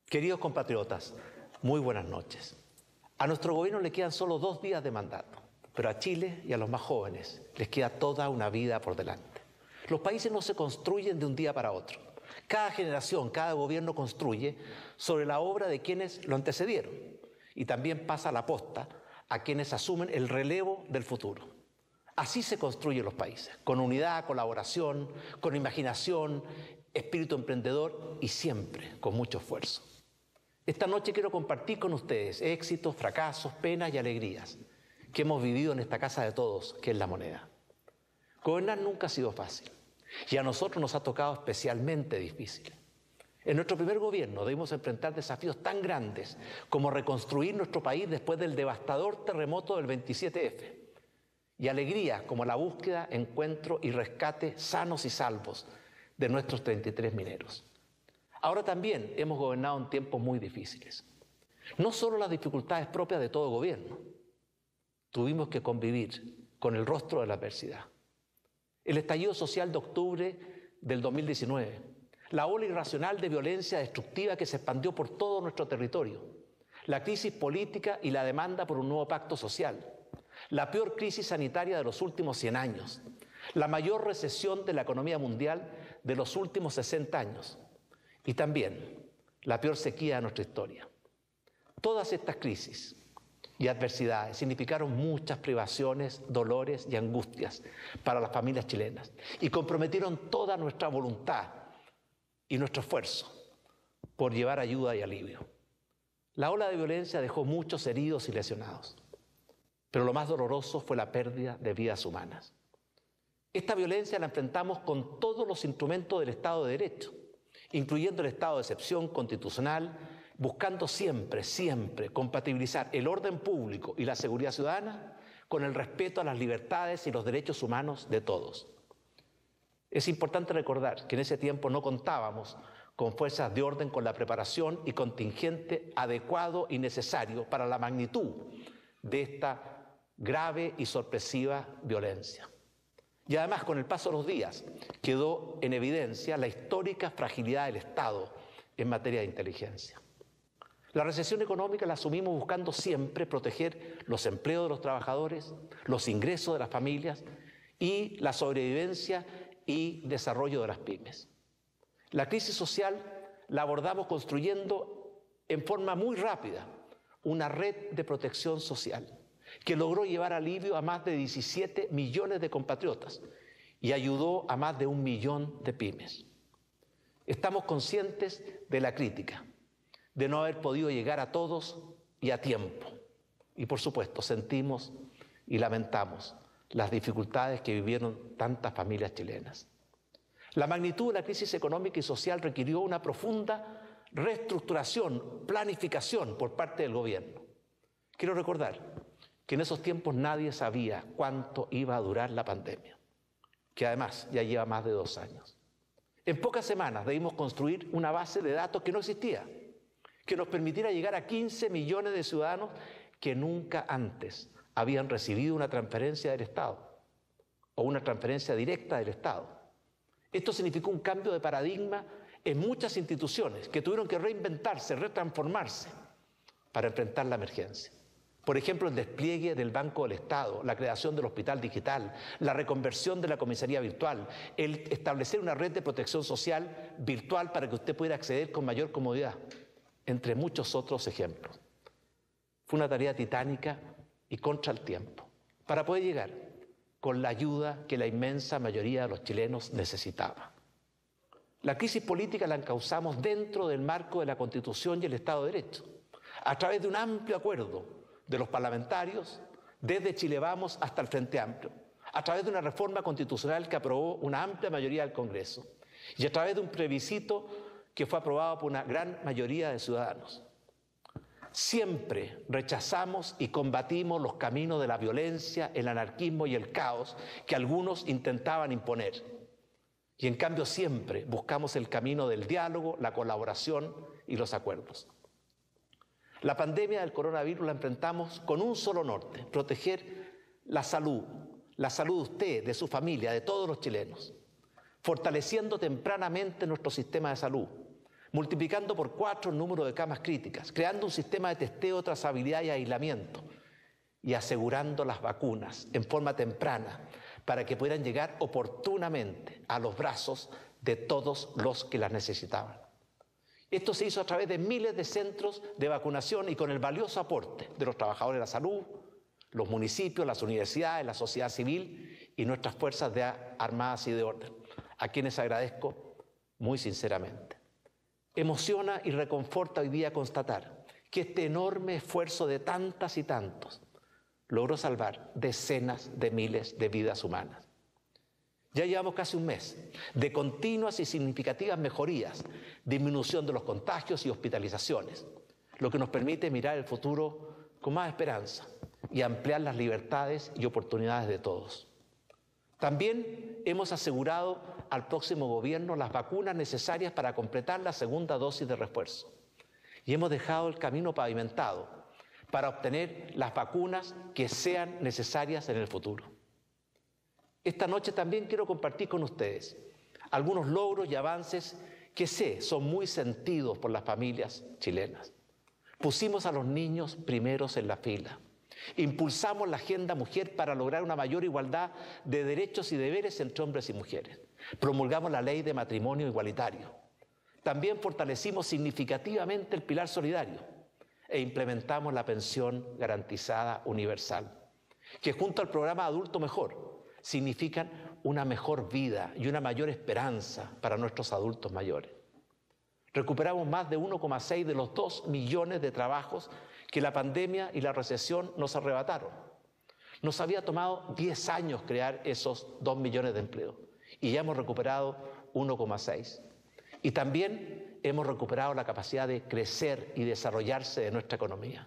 Queridos compatriotas, muy buenas noches. A nuestro gobierno le quedan solo 2 días de mandato, pero a Chile y a los más jóvenes les queda toda una vida por delante. Los países no se construyen de un día para otro. Cada generación, cada gobierno construye sobre la obra de quienes lo antecedieron y también pasa la posta a quienes asumen el relevo del futuro. Así se construyen los países, con unidad, colaboración, con imaginación, espíritu emprendedor y siempre con mucho esfuerzo. Esta noche quiero compartir con ustedes éxitos, fracasos, penas y alegrías que hemos vivido en esta casa de todos, que es La Moneda. Gobernar nunca ha sido fácil y a nosotros nos ha tocado especialmente difícil. En nuestro primer gobierno debimos enfrentar desafíos tan grandes como reconstruir nuestro país después del devastador terremoto del 27F y alegrías como la búsqueda, encuentro y rescate sanos y salvos de nuestros 33 mineros. Ahora también hemos gobernado en tiempos muy difíciles. No solo las dificultades propias de todo gobierno, tuvimos que convivir con el rostro de la adversidad. El estallido social de octubre del 2019, la ola irracional de violencia destructiva que se expandió por todo nuestro territorio, la crisis política y la demanda por un nuevo pacto social, la peor crisis sanitaria de los últimos 100 años, la mayor recesión de la economía mundial de los últimos 60 años y también la peor sequía de nuestra historia. Todas estas crisis y adversidades significaron muchas privaciones, dolores y angustias para las familias chilenas y comprometieron toda nuestra voluntad y nuestro esfuerzo por llevar ayuda y alivio. La ola de violencia dejó muchos heridos y lesionados, pero lo más doloroso fue la pérdida de vidas humanas. Esta violencia la enfrentamos con todos los instrumentos del Estado de Derecho, incluyendo el estado de excepción constitucional, buscando siempre compatibilizar el orden público y la seguridad ciudadana con el respeto a las libertades y los derechos humanos de todos. Es importante recordar que en ese tiempo no contábamos con fuerzas de orden con la preparación y contingente adecuado y necesario para la magnitud de esta grave y sorpresiva violencia. Y además, con el paso de los días, quedó en evidencia la histórica fragilidad del Estado en materia de inteligencia. La recesión económica la asumimos buscando siempre proteger los empleos de los trabajadores, los ingresos de las familias y la sobrevivencia y desarrollo de las pymes. La crisis social la abordamos construyendo en forma muy rápida una red de protección social que logró llevar alivio a más de 17 millones de compatriotas y ayudó a más de 1 millón de pymes. Estamos conscientes de la crítica, de no haber podido llegar a todos y a tiempo. Y por supuesto, sentimos y lamentamos las dificultades que vivieron tantas familias chilenas. La magnitud de la crisis económica y social requirió una profunda reestructuración, planificación por parte del gobierno. Quiero recordar que en esos tiempos nadie sabía cuánto iba a durar la pandemia, que además ya lleva más de 2 años. En pocas semanas debimos construir una base de datos que no existía, que nos permitiera llegar a 15 millones de ciudadanos que nunca antes habían recibido una transferencia del Estado o una transferencia directa del Estado. Esto significó un cambio de paradigma en muchas instituciones que tuvieron que reinventarse, retransformarse para enfrentar la emergencia. Por ejemplo, el despliegue del Banco del Estado, la creación del Hospital Digital, la reconversión de la comisaría virtual, el establecer una red de protección social virtual para que usted pudiera acceder con mayor comodidad, entre muchos otros ejemplos. Fue una tarea titánica y contra el tiempo, para poder llegar con la ayuda que la inmensa mayoría de los chilenos necesitaba. La crisis política la encauzamos dentro del marco de la Constitución y el Estado de Derecho, a través de un amplio acuerdo de los parlamentarios, desde Chile Vamos hasta el Frente Amplio, a través de una reforma constitucional que aprobó una amplia mayoría del Congreso y a través de un plebiscito que fue aprobado por una gran mayoría de ciudadanos. Siempre rechazamos y combatimos los caminos de la violencia, el anarquismo y el caos que algunos intentaban imponer. Y en cambio siempre buscamos el camino del diálogo, la colaboración y los acuerdos. La pandemia del coronavirus la enfrentamos con un solo norte: proteger la salud de usted, de su familia, de todos los chilenos, fortaleciendo tempranamente nuestro sistema de salud, multiplicando por 4 el número de camas críticas, creando un sistema de testeo, trazabilidad y aislamiento, y asegurando las vacunas en forma temprana para que puedan llegar oportunamente a los brazos de todos los que las necesitaban. Esto se hizo a través de miles de centros de vacunación y con el valioso aporte de los trabajadores de la salud, los municipios, las universidades, la sociedad civil y nuestras fuerzas armadas y de orden, a quienes agradezco muy sinceramente. Emociona y reconforta hoy día constatar que este enorme esfuerzo de tantas y tantos logró salvar decenas de miles de vidas humanas. Ya llevamos casi un mes de continuas y significativas mejorías, disminución de los contagios y hospitalizaciones, lo que nos permite mirar el futuro con más esperanza y ampliar las libertades y oportunidades de todos. También hemos asegurado al próximo gobierno las vacunas necesarias para completar la segunda dosis de refuerzo y hemos dejado el camino pavimentado para obtener las vacunas que sean necesarias en el futuro. Esta noche también quiero compartir con ustedes algunos logros y avances que sé son muy sentidos por las familias chilenas. Pusimos a los niños primeros en la fila. Impulsamos la agenda mujer para lograr una mayor igualdad de derechos y deberes entre hombres y mujeres. Promulgamos la ley de matrimonio igualitario. También fortalecimos significativamente el pilar solidario e implementamos la pensión garantizada universal, que junto al programa Adulto Mejor significan una mejor vida y una mayor esperanza para nuestros adultos mayores. Recuperamos más de 1,6 de los 2 millones de trabajos que la pandemia y la recesión nos arrebataron. Nos había tomado 10 años crear esos 2 millones de empleos y ya hemos recuperado 1,6. Y también hemos recuperado la capacidad de crecer y desarrollarse de nuestra economía.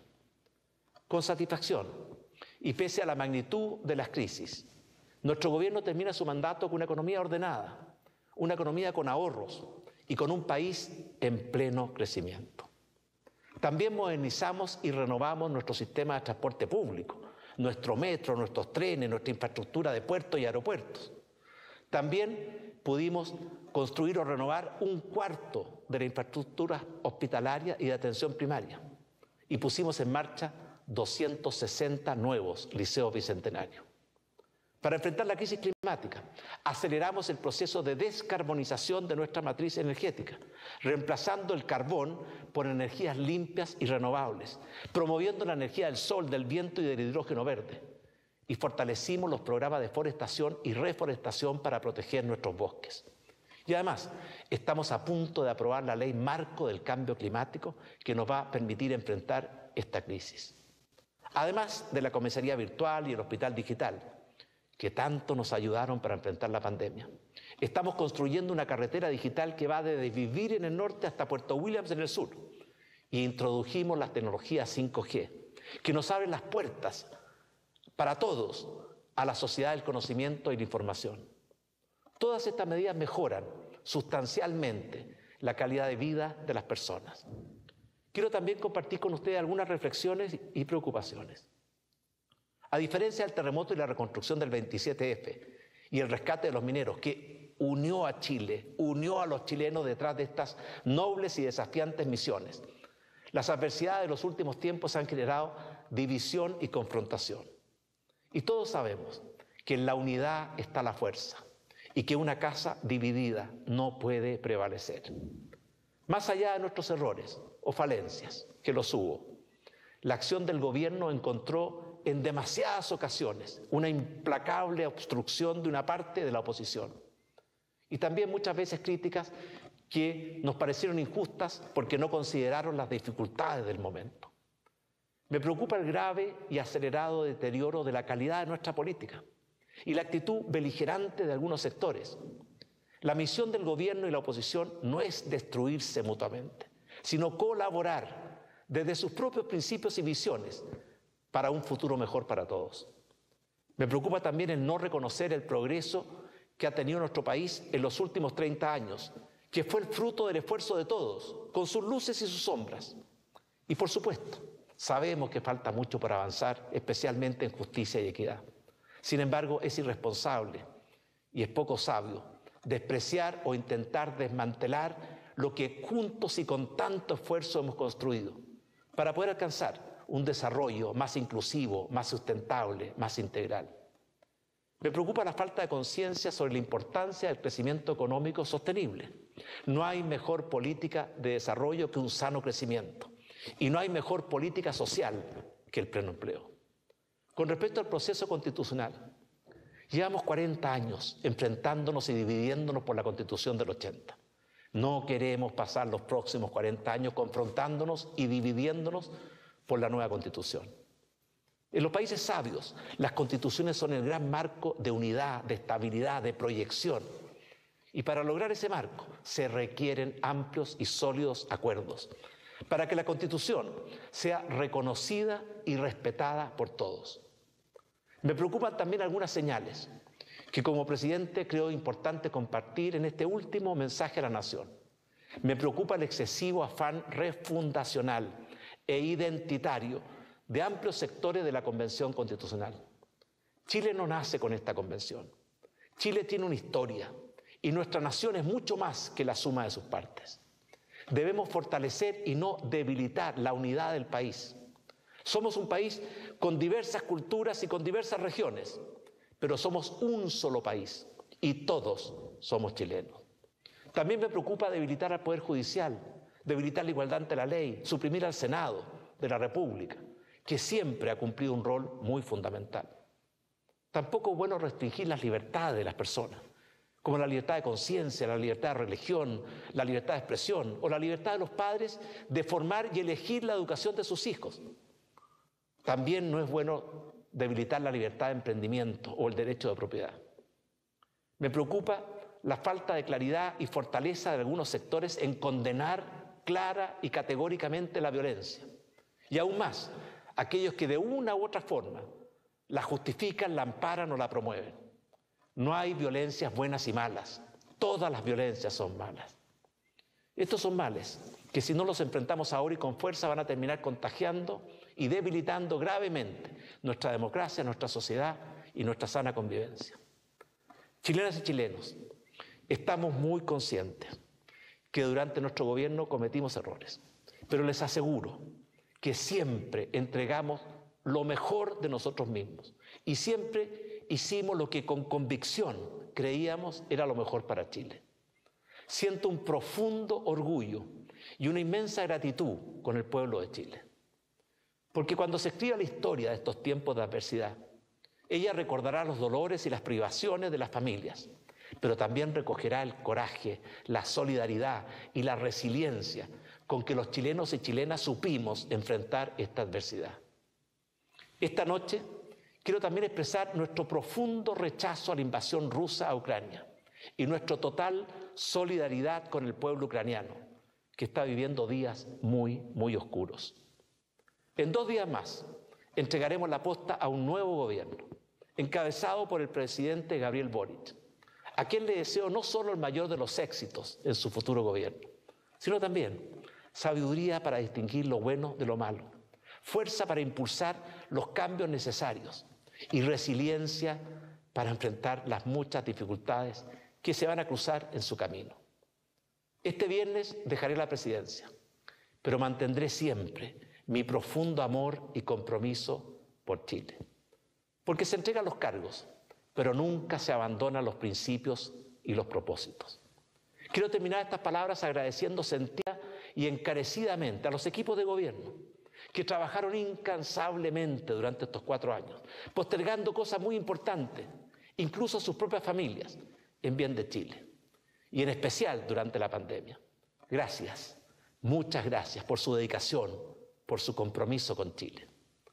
Con satisfacción y pese a la magnitud de las crisis, nuestro gobierno termina su mandato con una economía ordenada, una economía con ahorros y con un país en pleno crecimiento. También modernizamos y renovamos nuestro sistema de transporte público, nuestro metro, nuestros trenes, nuestra infraestructura de puertos y aeropuertos. También pudimos construir o renovar 1/4 de la infraestructura hospitalaria y de atención primaria y pusimos en marcha 260 nuevos liceos bicentenarios. Para enfrentar la crisis climática, aceleramos el proceso de descarbonización de nuestra matriz energética, reemplazando el carbón por energías limpias y renovables, promoviendo la energía del sol, del viento y del hidrógeno verde. Y fortalecimos los programas de forestación y reforestación para proteger nuestros bosques. Y además, estamos a punto de aprobar la ley marco del cambio climático que nos va a permitir enfrentar esta crisis. Además de la comisaría virtual y el hospital digital, que tanto nos ayudaron para enfrentar la pandemia. Estamos construyendo una carretera digital que va desde Vivir en el norte hasta Puerto Williams en el sur. Y introdujimos las tecnologías 5G, que nos abren las puertas para todos a la sociedad del conocimiento y la información. Todas estas medidas mejoran sustancialmente la calidad de vida de las personas. Quiero también compartir con ustedes algunas reflexiones y preocupaciones. A diferencia del terremoto y la reconstrucción del 27F y el rescate de los mineros, que unió a Chile, unió a los chilenos detrás de estas nobles y desafiantes misiones, las adversidades de los últimos tiempos han generado división y confrontación. Y todos sabemos que en la unidad está la fuerza y que una casa dividida no puede prevalecer. Más allá de nuestros errores o falencias, que los hubo, la acción del gobierno encontró en demasiadas ocasiones una implacable obstrucción de una parte de la oposición. Y también muchas veces críticas que nos parecieron injustas porque no consideraron las dificultades del momento. Me preocupa el grave y acelerado deterioro de la calidad de nuestra política y la actitud beligerante de algunos sectores. La misión del gobierno y la oposición no es destruirse mutuamente, sino colaborar desde sus propios principios y visiones para un futuro mejor para todos. Me preocupa también el no reconocer el progreso que ha tenido nuestro país en los últimos 30 años, que fue el fruto del esfuerzo de todos, con sus luces y sus sombras. Y por supuesto, sabemos que falta mucho por avanzar, especialmente en justicia y equidad. Sin embargo, es irresponsable y es poco sabio despreciar o intentar desmantelar lo que juntos y con tanto esfuerzo hemos construido para poder alcanzar un desarrollo más inclusivo, más sustentable, más integral. Me preocupa la falta de conciencia sobre la importancia del crecimiento económico sostenible. No hay mejor política de desarrollo que un sano crecimiento. Y no hay mejor política social que el pleno empleo. Con respecto al proceso constitucional, llevamos 40 años enfrentándonos y dividiéndonos por la Constitución del 80. No queremos pasar los próximos 40 años confrontándonos y dividiéndonos por la nueva Constitución. En los países sabios, las constituciones son el gran marco de unidad, de estabilidad, de proyección. Y para lograr ese marco se requieren amplios y sólidos acuerdos para que la Constitución sea reconocida y respetada por todos. Me preocupan también algunas señales que como presidente creo importante compartir en este último mensaje a la nación. Me preocupa el excesivo afán refundacional e identitario de amplios sectores de la Convención Constitucional. Chile no nace con esta convención. Chile tiene una historia y nuestra nación es mucho más que la suma de sus partes. Debemos fortalecer y no debilitar la unidad del país. Somos un país con diversas culturas y con diversas regiones, pero somos un solo país y todos somos chilenos. También me preocupa debilitar al Poder Judicial, debilitar la igualdad ante la ley, suprimir al Senado de la República, que siempre ha cumplido un rol muy fundamental. Tampoco es bueno restringir las libertades de las personas, como la libertad de conciencia, la libertad de religión, la libertad de expresión o la libertad de los padres de formar y elegir la educación de sus hijos. También no es bueno debilitar la libertad de emprendimiento o el derecho de propiedad. Me preocupa la falta de claridad y fortaleza de algunos sectores en condenar clara y categóricamente la violencia. Y aún más, aquellos que de una u otra forma la justifican, la amparan o la promueven. No hay violencias buenas y malas. Todas las violencias son malas. Estos son males que si no los enfrentamos ahora y con fuerza van a terminar contagiando y debilitando gravemente nuestra democracia, nuestra sociedad y nuestra sana convivencia. Chilenas y chilenos, estamos muy conscientes que durante nuestro gobierno cometimos errores, pero les aseguro que siempre entregamos lo mejor de nosotros mismos y siempre hicimos lo que con convicción creíamos era lo mejor para Chile. Siento un profundo orgullo y una inmensa gratitud con el pueblo de Chile. Porque cuando se escriba la historia de estos tiempos de adversidad, ella recordará los dolores y las privaciones de las familias, pero también recogerá el coraje, la solidaridad y la resiliencia con que los chilenos y chilenas supimos enfrentar esta adversidad. Esta noche quiero también expresar nuestro profundo rechazo a la invasión rusa a Ucrania y nuestra total solidaridad con el pueblo ucraniano, que está viviendo días muy oscuros. En 2 días más entregaremos la posta a un nuevo gobierno, encabezado por el presidente Gabriel Boric, a quien le deseo no solo el mayor de los éxitos en su futuro gobierno, sino también sabiduría para distinguir lo bueno de lo malo, fuerza para impulsar los cambios necesarios y resiliencia para enfrentar las muchas dificultades que se van a cruzar en su camino. Este viernes dejaré la presidencia, pero mantendré siempre mi profundo amor y compromiso por Chile. Porque se entregan los cargos, pero nunca se abandonan los principios y los propósitos. Quiero terminar estas palabras agradeciendo sentida y encarecidamente a los equipos de gobierno que trabajaron incansablemente durante estos 4 años, postergando cosas muy importantes, incluso sus propias familias, en bien de Chile, y en especial durante la pandemia. Gracias, muchas gracias por su dedicación, por su compromiso con Chile.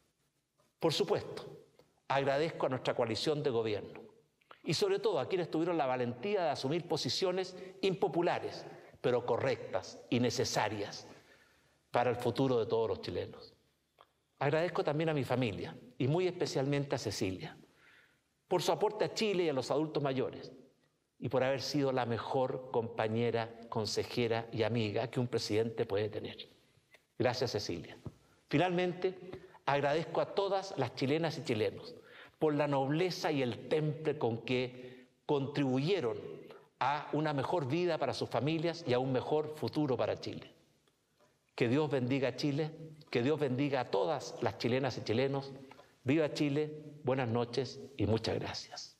Por supuesto, agradezco a nuestra coalición de gobierno y sobre todo a quienes tuvieron la valentía de asumir posiciones impopulares, pero correctas y necesarias para el futuro de todos los chilenos. Agradezco también a mi familia y muy especialmente a Cecilia por su aporte a Chile y a los adultos mayores y por haber sido la mejor compañera, consejera y amiga que un presidente puede tener. Gracias, Cecilia. Finalmente, agradezco a todas las chilenas y chilenos por la nobleza y el temple con que contribuyeron a una mejor vida para sus familias y a un mejor futuro para Chile. Que Dios bendiga a Chile, que Dios bendiga a todas las chilenas y chilenos. Viva Chile, buenas noches y muchas gracias.